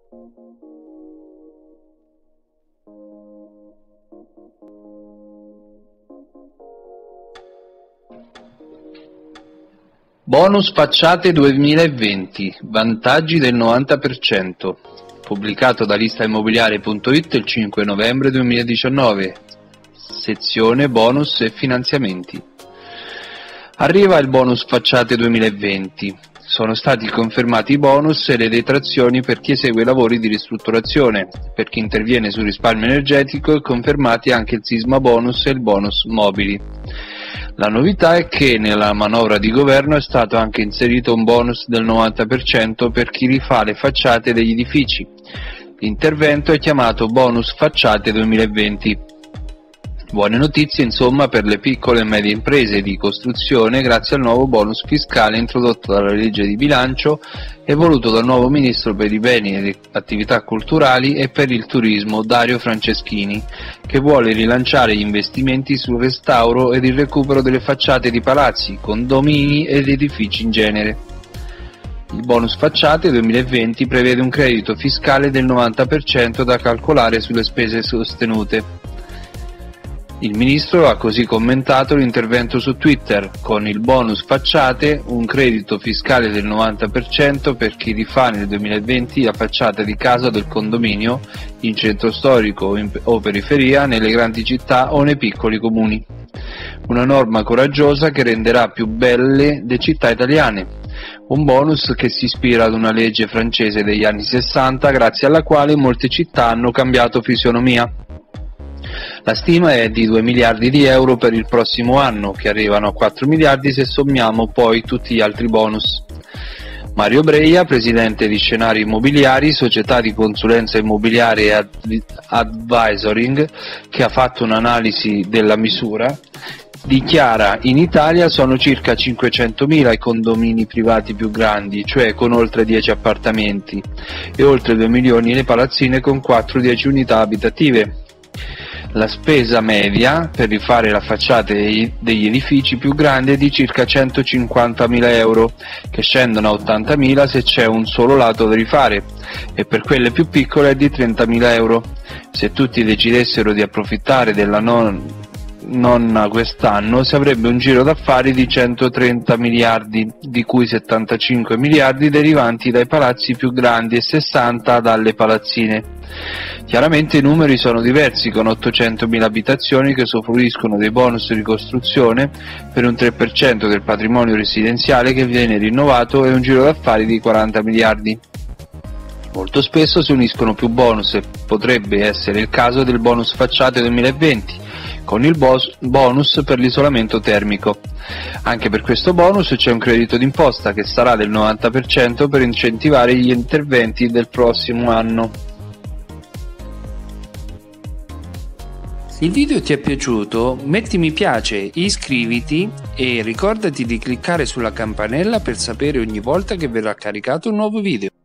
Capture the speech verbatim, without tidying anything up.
Bonus facciate duemilaventi, vantaggi del novanta per cento, pubblicato da lista immobiliare punto it il cinque novembre duemiladiciannove, sezione bonus e finanziamenti. Arriva il bonus facciate duemilaventi, sono stati confermati i bonus e le detrazioni per chi esegue lavori di ristrutturazione, per chi interviene sul risparmio energetico e confermati anche il sisma bonus e il bonus mobili. La novità è che nella manovra di governo è stato anche inserito un bonus del novanta per cento per chi rifà le facciate degli edifici. L'intervento è chiamato Bonus Facciate duemilaventi. Buone notizie insomma per le piccole e medie imprese di costruzione grazie al nuovo bonus fiscale introdotto dalla legge di bilancio e voluto dal nuovo ministro per i beni e le attività culturali e per il turismo Dario Franceschini, che vuole rilanciare gli investimenti sul restauro ed il recupero delle facciate di palazzi, condomini ed edifici in genere. Il bonus facciate duemilaventi prevede un credito fiscale del novanta per cento da calcolare sulle spese sostenute. Il ministro ha così commentato l'intervento su Twitter: con il bonus facciate un credito fiscale del novanta per cento per chi rifà nel duemilaventi la facciata di casa o del condominio in centro storico o, in, o periferia, nelle grandi città o nei piccoli comuni. Una norma coraggiosa che renderà più belle le città italiane. Un bonus che si ispira ad una legge francese degli anni sessanta, grazie alla quale molte città hanno cambiato fisionomia. La stima è di due miliardi di euro per il prossimo anno, che arrivano a quattro miliardi se sommiamo poi tutti gli altri bonus. Mario Breia, presidente di Scenari Immobiliari, società di consulenza immobiliare e ad- advisoring, che ha fatto un'analisi della misura, dichiara: in Italia sono circa cinquecentomila i condomini privati più grandi, cioè con oltre dieci appartamenti, e oltre due milioni le palazzine con quattro dieci unità abitative. La spesa media per rifare la facciata degli edifici più grandi è di circa centocinquantamila euro, che scendono a ottantamila se c'è un solo lato da rifare, e per quelle più piccole è di trentamila euro. Se tutti decidessero di approfittare della non nonna quest'anno, si avrebbe un giro d'affari di centotrenta miliardi, di cui settantacinque miliardi derivanti dai palazzi più grandi e sessanta dalle palazzine. Chiaramente i numeri sono diversi, con ottocentomila abitazioni che usufruiscono dei bonus di costruzione per un tre per cento del patrimonio residenziale che viene rinnovato e un giro d'affari di quaranta miliardi. Molto spesso si uniscono più bonus e potrebbe essere il caso del bonus facciate duemilaventi, con il bonus per l'isolamento termico. Anche per questo bonus c'è un credito d'imposta che sarà del novanta per cento per incentivare gli interventi del prossimo anno. Se il video ti è piaciuto, metti mi piace, iscriviti e ricordati di cliccare sulla campanella per sapere ogni volta che verrà caricato un nuovo video.